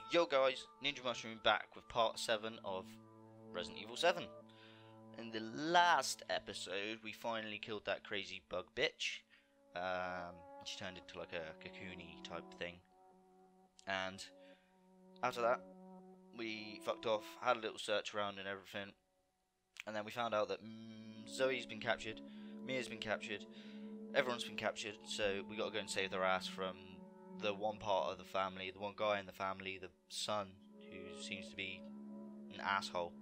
Yo guys, Ninja Mushroom back with part 7 of Resident Evil 7. In the last episode, we finally killed that crazy bug bitch. She turned into like a cocoon-y type thing. And after that, we fucked off, had a little search around and everything. And then we found out that Zoe's been captured, Mia's been captured, everyone's been captured. So we gotta go and save their ass from the one part of the family, the one guy in the family, the son, who seems to be an asshole.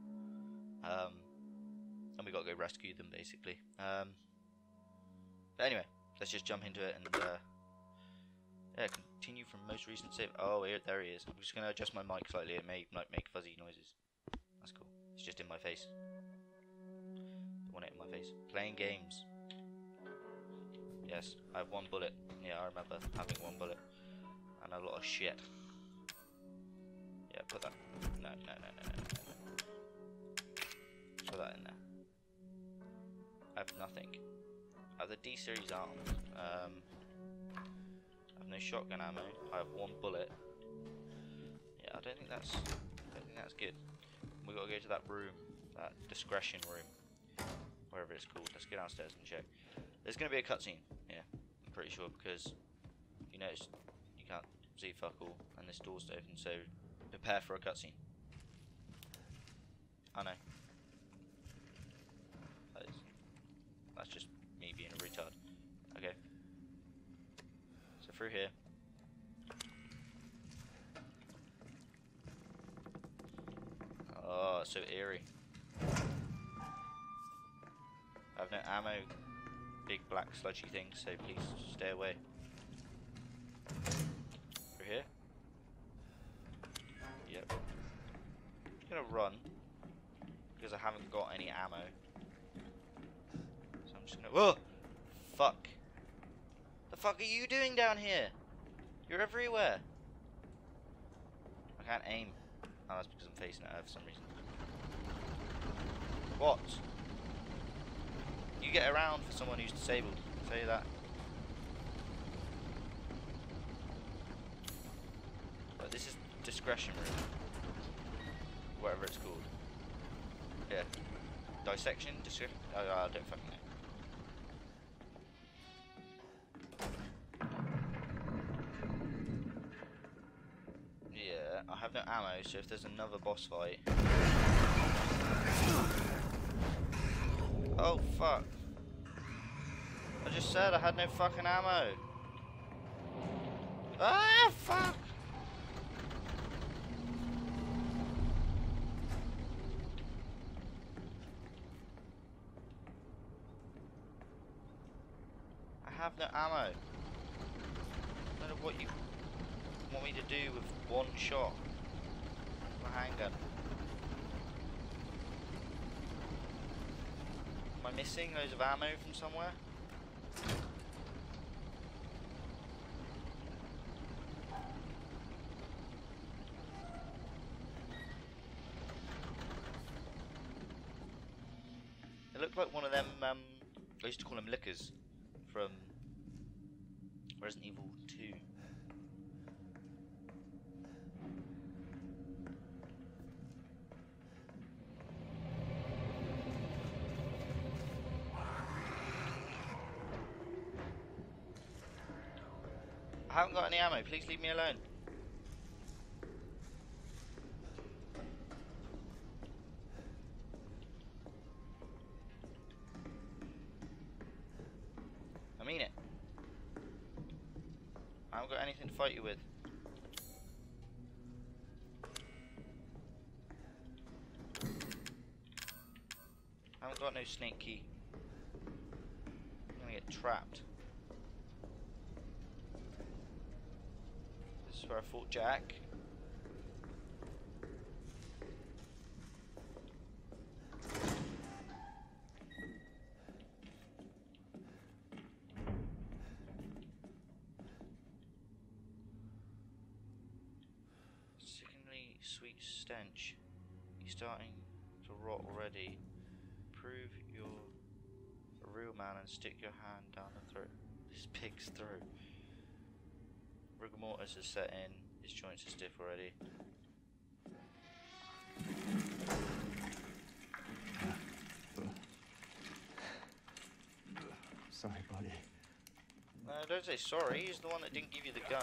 And we gotta go rescue them, basically. But anyway, let's just jump into it and continue from most recent save. Oh, there he is. I'm just gonna adjust my mic slightly. It may like make fuzzy noises. That's cool. It's just in my face. Don't want it in my face. Playing games. Yes, I have one bullet. Yeah, I remember having one bullet. And a lot of shit. Yeah, put that. No. Put that in there. I have nothing. I have the D-series arms. I have no shotgun ammo. I have one bullet. Yeah, I don't think that's good. We gotta go to that room, that discretion room, wherever it's called. Let's go downstairs and check. There's gonna be a cutscene. Yeah, I'm pretty sure, because you notice you can't see fuck all, and this door's open, so prepare for a cutscene. I know. That's just me being a retard. Okay. So through here. Oh, it's so eerie. I have no ammo. Big black sludgy things, so please stay away. Through here. Yep. I'm gonna run because I haven't got any ammo. So I'm just gonna. Whoa! Fuck! The fuck are you doing down here? You're everywhere. I can't aim. Oh, that's because I'm facing it for some reason. What? You get around for someone who's disabled. I'll tell you that. But this is discretion room. Whatever it's called. Yeah. Dissection? Discretion? Oh, I don't fucking know. Yeah, I have no ammo, so if there's another boss fight. Oh fuck. I just said I had no fucking ammo. Ah fuck! I have no ammo. I don't know what you want me to do with one shot. My handgun. Am I missing loads of ammo from somewhere? It looked like one of them, I used to call them lickers from Resident Evil 2. I haven't got any ammo, please leave me alone. I mean it. I haven't got anything to fight you with. I haven't got no snake key. I'm gonna get trapped. This is where I fought Jack. Sickeningly sweet stench. You're starting to rot already. Prove you're a real man and stick your hand down the throat. This pig's throat. Rigor mortis has set in. His joints are stiff already. Sorry, buddy. No, don't say sorry. He's the one that didn't give you the gun.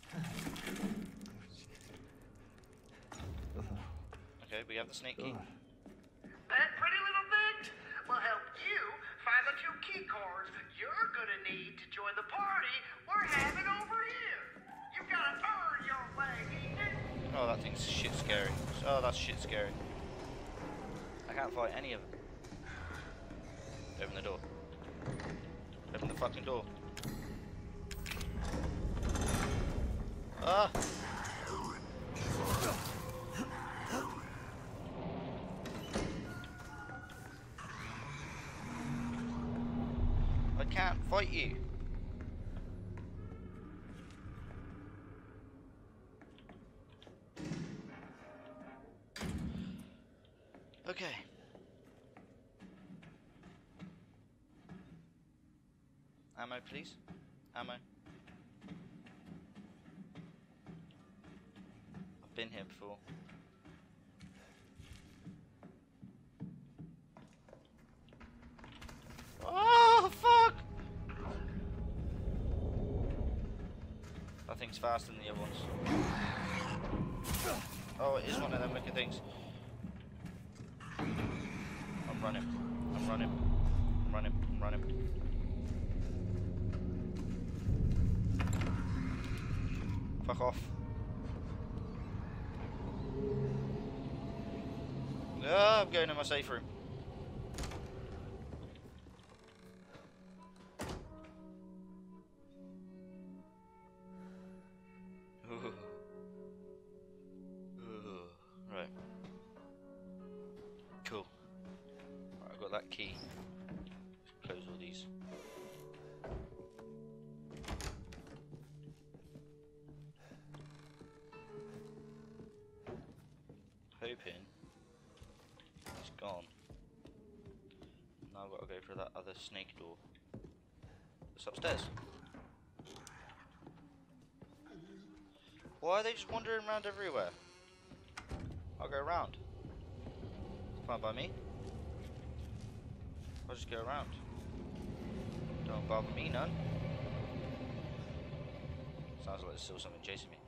Okay, we have the snake key. That pretty little thing will help you find the 2 key cards you're gonna need to join the party we're having over here. You gotta earn your way in. Oh, that thing's shit scary. Oh, that's shit scary. I can't fight any of them. Open the door. Open the fucking door. Ah! I can't fight you. Okay. Ammo, please. Ammo. I've been here before. Oh, fuck! That thing's faster than the other ones. Oh, it is one of them wicked things. I'm running. I'm running. I'm running. I'm running. Fuck off. Ah, I'm going to my safe room. Right. Cool. Right, I've got that key. Close all these. Hoping it's gone. Now I've got to go for that other snake door. It's upstairs. Why are they just wandering around everywhere? I'll go around. Fine by me. I'll just go around. Don't bother me none. Sounds like there's still something chasing me.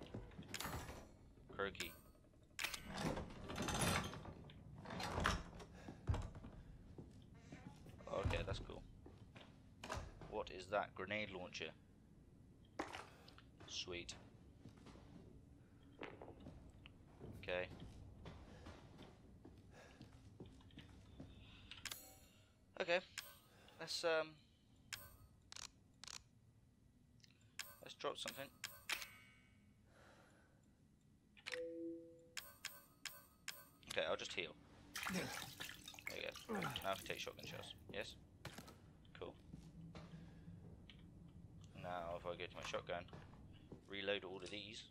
Croaky. Okay, that's cool. What is that? Grenade launcher. Sweet. Okay. Okay. Let's drop something. Okay, I'll just heal. There you go. Now I can take shotgun shells. Yes? Cool. Now if I go to my shotgun, reload all of these,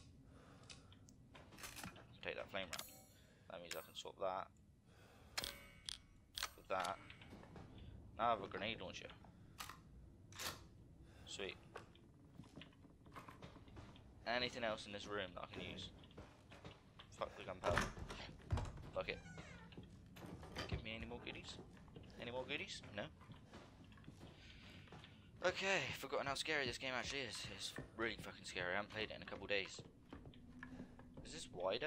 take that flame round. That means I can swap that with that. Now I have a grenade launcher. Sweet. Anything else in this room that I can use? Fuck the gunpowder. Fuck it. Give me any more goodies? Any more goodies? No? Okay, forgotten how scary this game actually is. It's really fucking scary. I haven't played it in a couple days. Is this wider?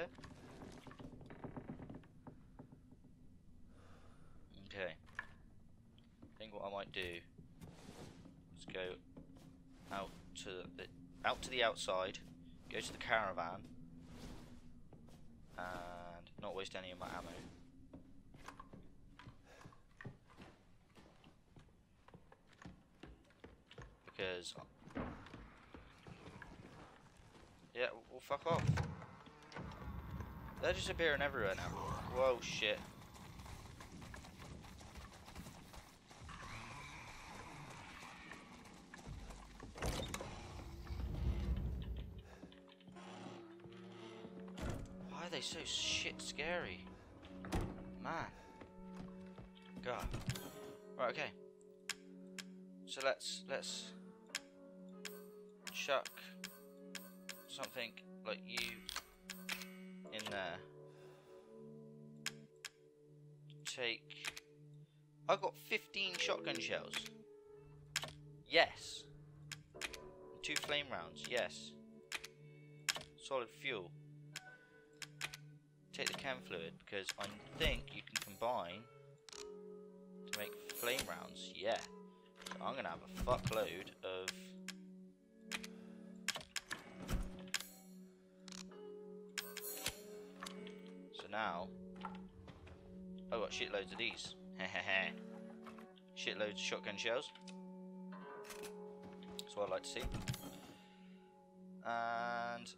Okay. I think what I might do is go out to the outside, go to the caravan, and not waste any of my ammo. Because yeah, well fuck off. They're just appearing everywhere now. Whoa, shit. Why are they so shit scary? Man. God. Right, okay. So let's chuck something like you in there. Take... I got 15 shotgun shells. Yes. 2 flame rounds. Yes. Solid fuel. Take the chem fluid because I think you can combine to make flame rounds. Yeah. So I'm gonna have a fuckload of... So now I've got shitloads of these. Hehehe. Shitloads of shotgun shells. That's what I like to see. And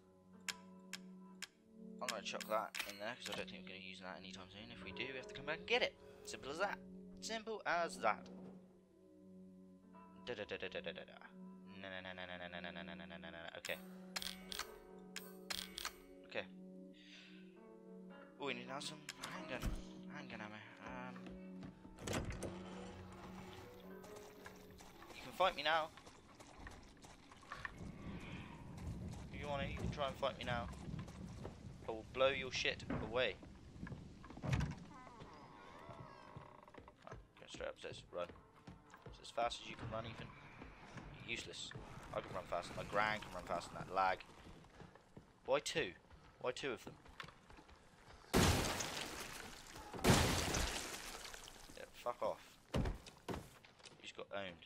I'm going to chuck that in there because I don't think we're going to use that anytime soon. If we do, we have to come back and get it. Simple as that. Simple as that. Da da da da da da da. No no no no no no no no no no no no. Okay. Okay. Oh, we need now some handgun ammo. You can fight me now. If you want to, you can try and fight me now. I will blow your shit away. Right, go straight upstairs. Run. It's as fast as you can run, Ethan. You're useless. I can run faster. My Gran can run faster than that. Lag. Why 2? Why 2 of them? Yeah, fuck off. You just got owned.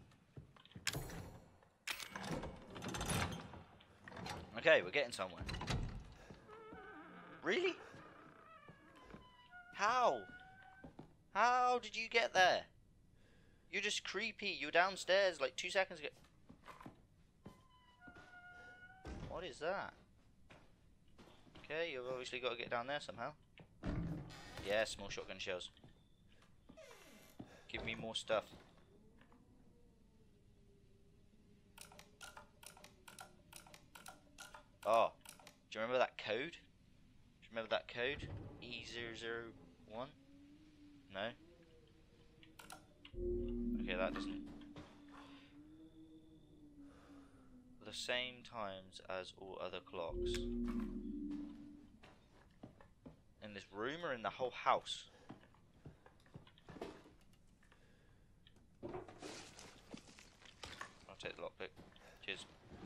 Okay, we're getting somewhere. Really? How? How did you get there? You're just creepy. You were downstairs like 2 seconds ago. What is that? Okay, you've obviously got to get down there somehow. Yeah, small shotgun shells. Give me more stuff. Oh, do you remember that code? Do you remember that code? E001? No? Okay, that doesn't... The same times as all other clocks. In this room or in the whole house? I'll take the lockpick. Cheers.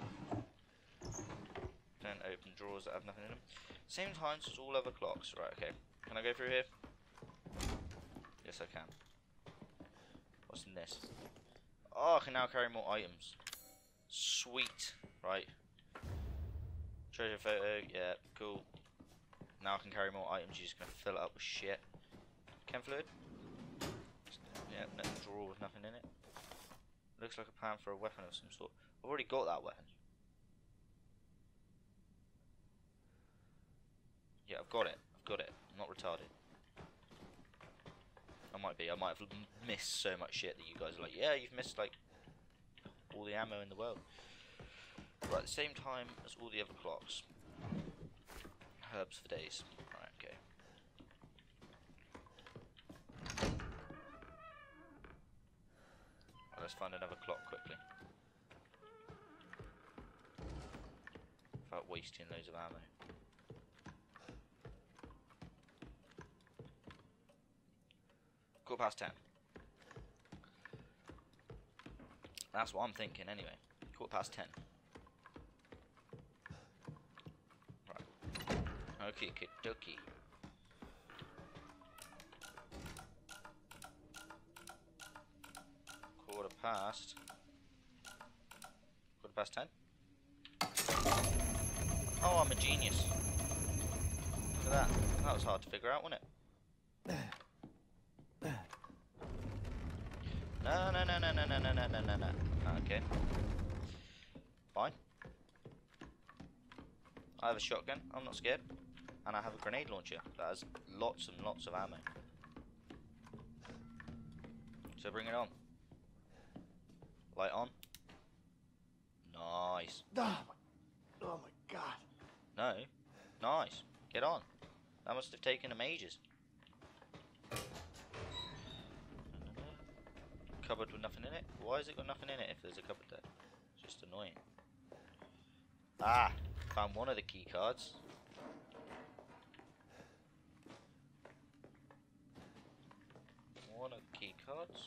Don't open drawers that have nothing in them. Same times as all other clocks. Right, okay. Can I go through here? Yes, I can. What's in this? Oh, I can now carry more items. Sweet. Right. Treasure photo. Yeah, cool. Now I can carry more items. You're just going to fill it up with shit. Chem fluid? Yeah, no drawer with nothing in it. Looks like a plan for a weapon of some sort. I've already got that weapon. Yeah, I've got it. I've got it. I'm not retarded. I might be. I might have missed so much shit that you guys are like, yeah, you've missed like all the ammo in the world. Right, at the same time as all the other clocks. Herbs for days. Right, okay. Well, let's find another clock quickly. Without wasting loads of ammo. ~10. That's what I'm thinking anyway. 10:15. Right. Okay, dokie. ~10. Oh, I'm a genius. Look at that. That was hard to figure out, wasn't it? No. Okay. Fine. I have a shotgun. I'm not scared. And I have a grenade launcher that has lots and lots of ammo. So bring it on. Light on. Nice. Oh my god. No. Nice. Get on. That must have taken them ages. Cupboard with nothing in it? Why has it got nothing in it if there's a cupboard there? It's just annoying. Ah! Found one of the key cards. One of the key cards.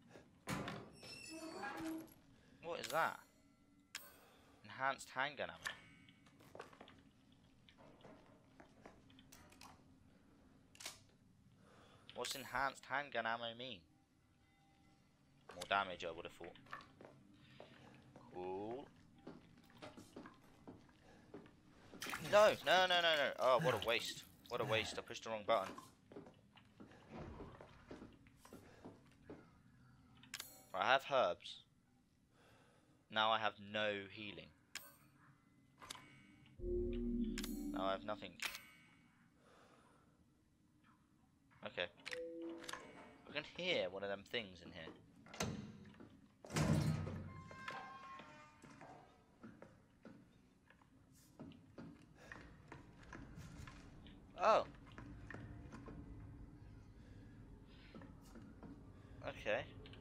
What is that? Enhanced handgun ammo. What's enhanced handgun ammo mean? More damage, I would have thought. Cool. No, no, no, no, no. Oh, what a waste. What a waste. I pushed the wrong button. Right, I have herbs. Now I have no healing. Now I have nothing. Okay. I can hear one of them things in here. Oh. Okay.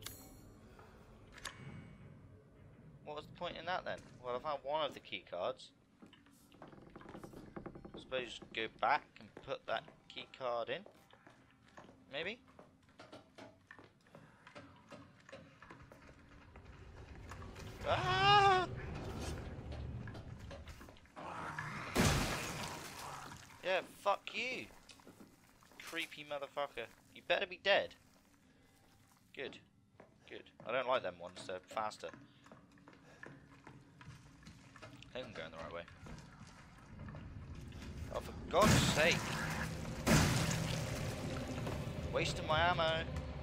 What was the point in that then? Well, I found one of the key cards. I suppose go back and put that key card in. Maybe? Ah! Yeah, fuck you. Creepy motherfucker. You better be dead. Good. Good. I don't like them ones, they're faster. I think I'm going the right way. Oh, for God's sake. Wasting my ammo.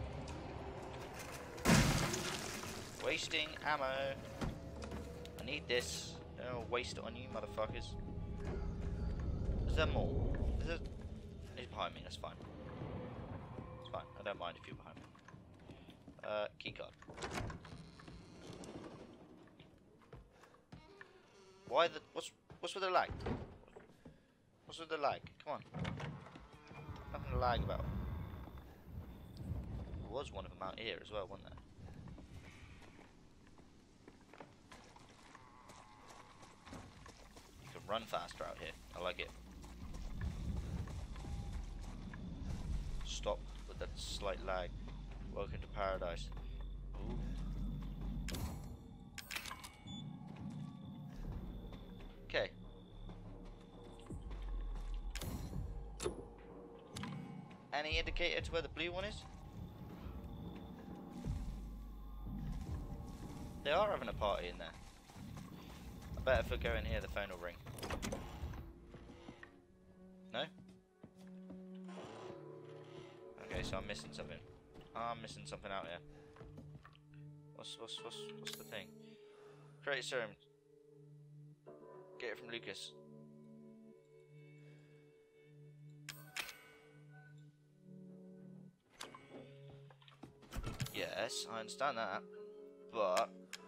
Wasting ammo. I need this. I don't waste it on you, motherfuckers. Is there more? Is it? He's behind me, that's fine. It's fine, I don't mind if you're behind me. Keycard. Why the... What's with the lag? What's with the lag? Come on. Nothing to lag about. There was one of them out here as well, wasn't there? You can run faster out here. I like it. Stop with that slight lag. Welcome to paradise. Ooh. Okay. Any indicator to where the blue one is? They are having a party in there. I bet if I go in here the phone will ring. No? Okay, so I'm missing something. I'm missing something out here. What's the thing? Create a serum. Get it from Lucas. Yes, I understand that, but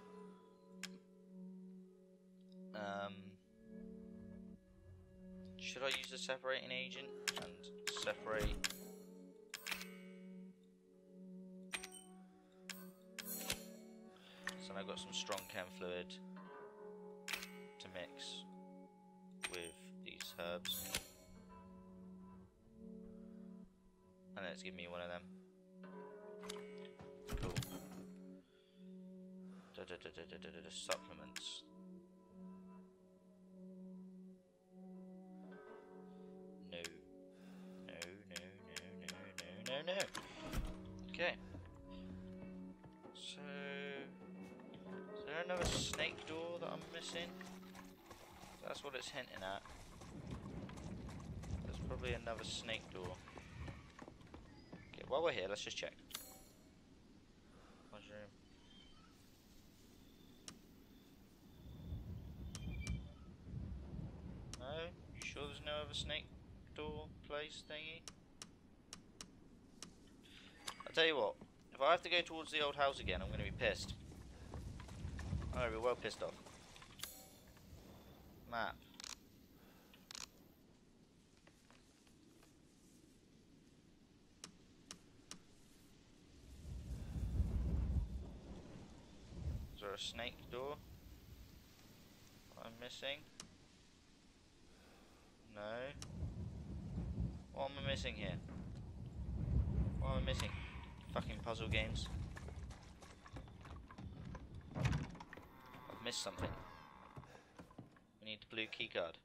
should I use the separating agent and separate? So I've got some strong chem fluid to mix with these herbs, and let's give me one of them. Cool. Supplements. No. No, no, no, no, no, no, no. Okay. So, is there another snake door that I'm missing? That's what it's hinting at. There's probably another snake door. Okay, while we're here, let's just check. Mushroom. No? You sure there's no other snake door place thingy? I'll tell you what, if I have to go towards the old house again, I'm going to be pissed. I'm going to be well pissed off. Map. Is there a snake door I'm missing? No. What am I missing here? What am I missing? Fucking puzzle games. I've missed something. We need the blue keycard.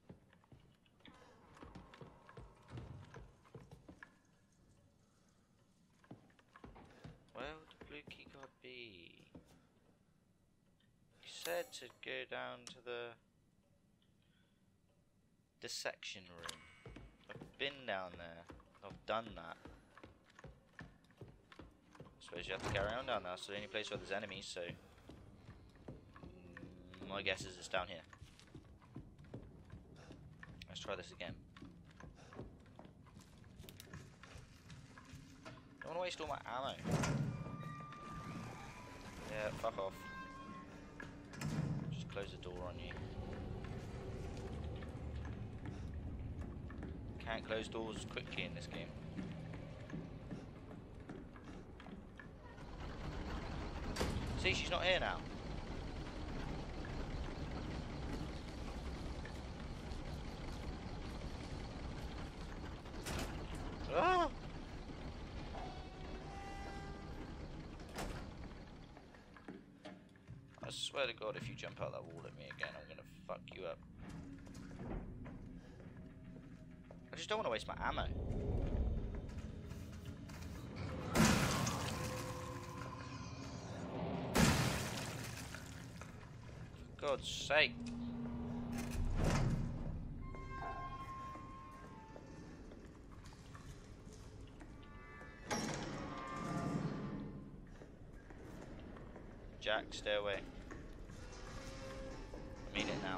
Where would the blue keycard be? You said to go down to the dissection room. I've been down there. I've done that. I suppose you have to carry on down there. It's the only place where there's enemies, so my guess is it's down here. Let's try this again. Don't want to waste all my ammo. Yeah, fuck off. Just close the door on you. Can't close doors quickly in this game. See, she's not here now. Ah! I swear to God, if you jump out that wall at me again, I'm gonna fuck you up. I just don't want to waste my ammo. For God's sake. Jack, stay away. I mean it now.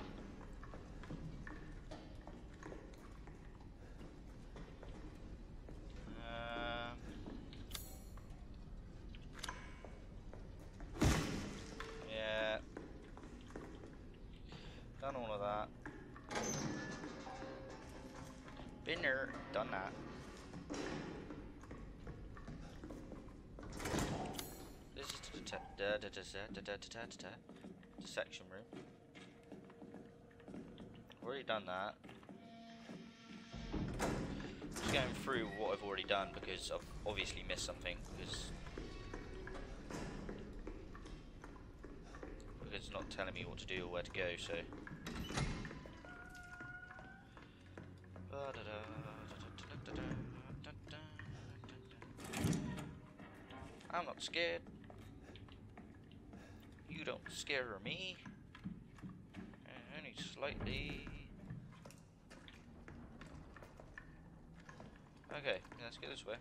Yeah. Done all of that. Been there, done that. This is the dissection room. I've already done that. Just going through what I've already done because I've obviously missed something because it's not telling me what to do or where to go, so I'm not scared. You don't scare me. Only slightly. Okay, let's go this way.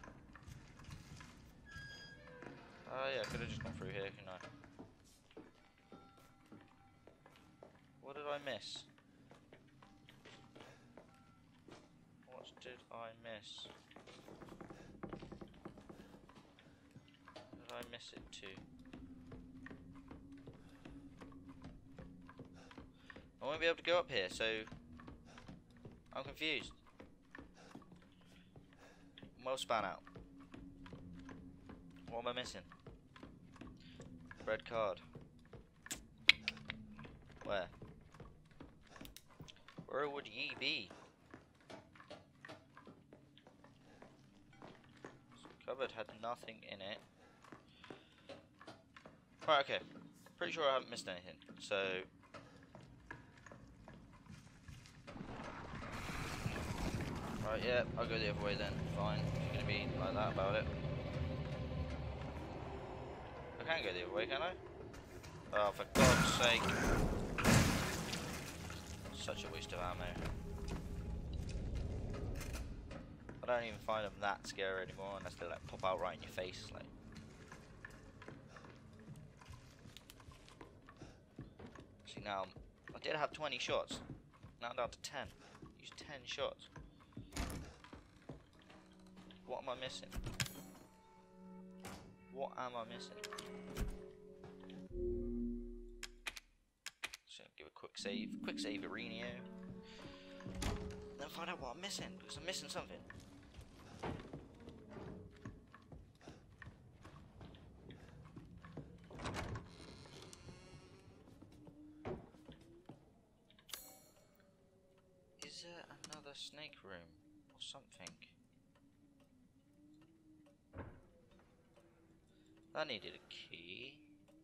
Yeah, I could have just gone through here, couldn't I? What did I miss? What did I miss? What did I miss it to? I won't be able to go up here, so I'm confused. Well, span out. What am I missing? Red card. Where? Where would ye be? This cupboard had nothing in it. Right, okay. Pretty sure I haven't missed anything, so right, yeah, I'll go the other way then. Fine. If you're gonna be like that about it. I can't go the other way, can I? Oh, for God's sake. Such a waste of ammo. I don't even find them that scary anymore unless they like pop out right in your face. Like. See now, I did have 20 shots. Now I'm down to 10. Use 10 shots. What am I missing? What am I missing? So give a quick save Arenio. Then find out what I'm missing, because I'm missing something. Is there another snake room or something? I needed a key.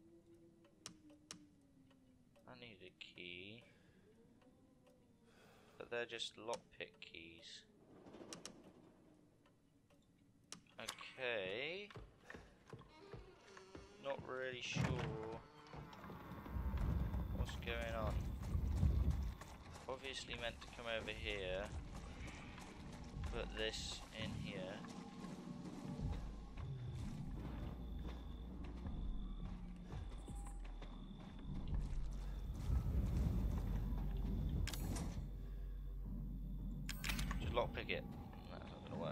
I needed a key. But they're just lockpick keys. Okay. Not really sure what's going on. Obviously meant to come over here. Put this in here. Just lockpick it. That's not gonna work.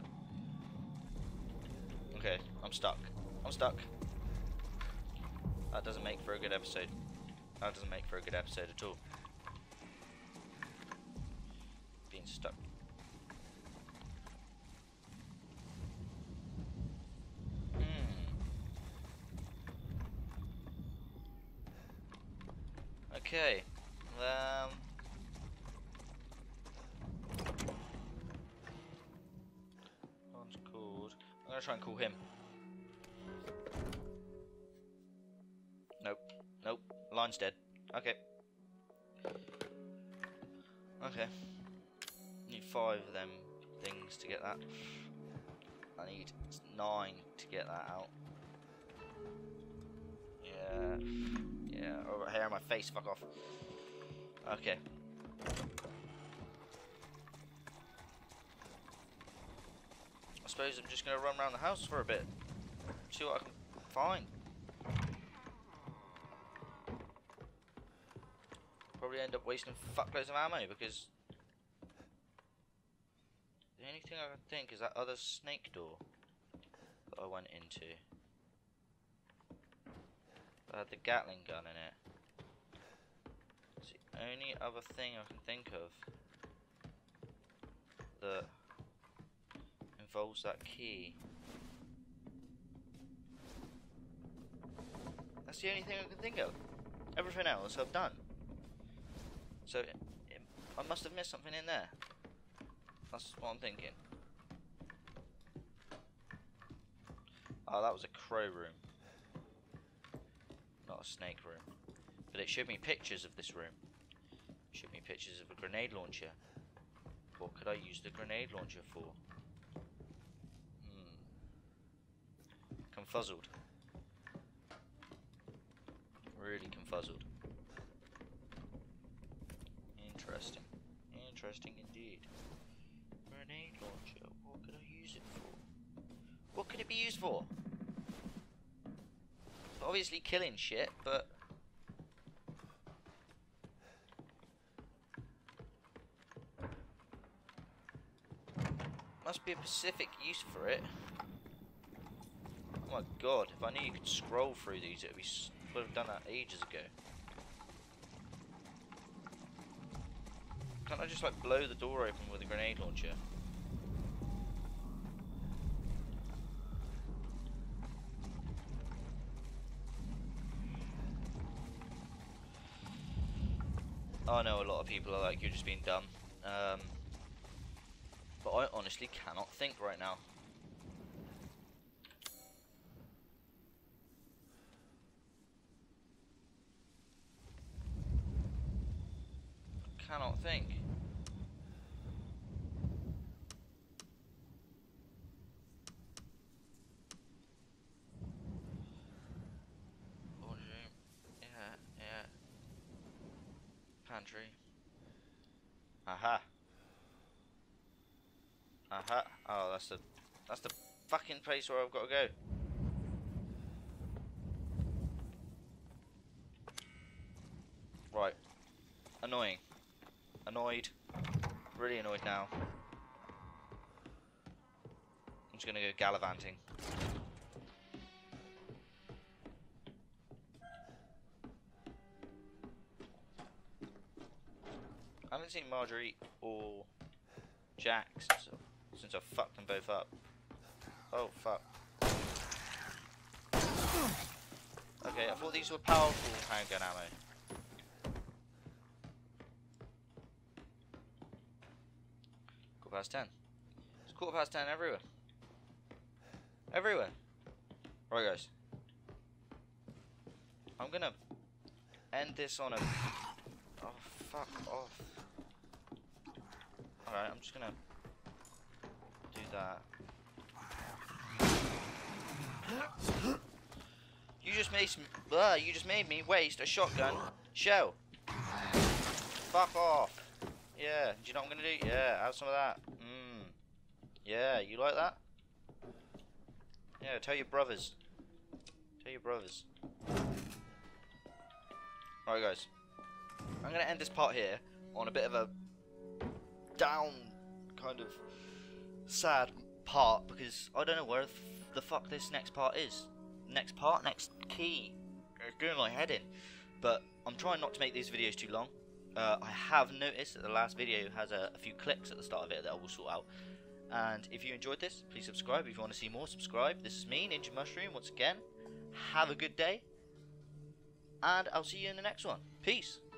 Okay, I'm stuck. I'm stuck. That doesn't make for a good episode. That doesn't make for a good episode at all. Being stuck. Okay. One's called. I'm gonna try and call him. Nope. Nope. Line's dead. Okay. Okay. Need 5 of them things to get that. I need 9 to get that out. Yeah. Yeah. Over hair on my face. Fuck off. Okay. I suppose I'm just gonna run around the house for a bit. See what I can find. Probably end up wasting fuckloads of ammo because the only thing I can think is that other snake door that I went into. That had the Gatling gun in it. It's the only other thing I can think of that involves that key. That's the only thing I can think of. Everything else I've done. So, I must have missed something in there. That's what I'm thinking. Oh, that was a crow room. Not a snake room. But it showed me pictures of this room. It showed me pictures of a grenade launcher. What could I use the grenade launcher for? Confuzzled. Really confuzzled. Interesting. Interesting indeed. Grenade launcher. What could I use it for? What could it be used for? Obviously killing shit, but... must be a specific use for it. Oh my god, if I knew you could scroll through these, it would have done that ages ago. Can't I just like blow the door open with a grenade launcher? I know a lot of people are like, you're just being dumb. But I honestly cannot think right now. Cannot think. Laundry room. Yeah. Pantry. Aha. Aha. Oh, that's the fucking place where I've got to go. Right. Annoying. Annoyed. Really annoyed now. I'm just gonna go gallivanting. I haven't seen Marjorie or Jack since I fucked them both up. Oh fuck. Okay, I thought these were powerful handgun ammo. 10. It's 10:15 everywhere. Everywhere. Right, guys. I'm gonna end this on a... Oh, fuck off. Alright, I'm just gonna do that. You just made me waste a shotgun shell. Fuck off. Yeah, do you know what I'm gonna do? Yeah, have some of that. Yeah, you like that? Yeah, tell your brothers. Tell your brothers. Alright, guys. I'm gonna end this part here on a bit of a down, kind of sad part, because I don't know where the fuck this next part is. Next key. It's going my head in. But I'm trying not to make these videos too long. I have noticed that the last video has a few clicks at the start of it that I will sort out. And if you enjoyed this, please subscribe. If you want to see more, subscribe. This is me, Ninja Mushroom, once again. Have a good day. And I'll see you in the next one. Peace.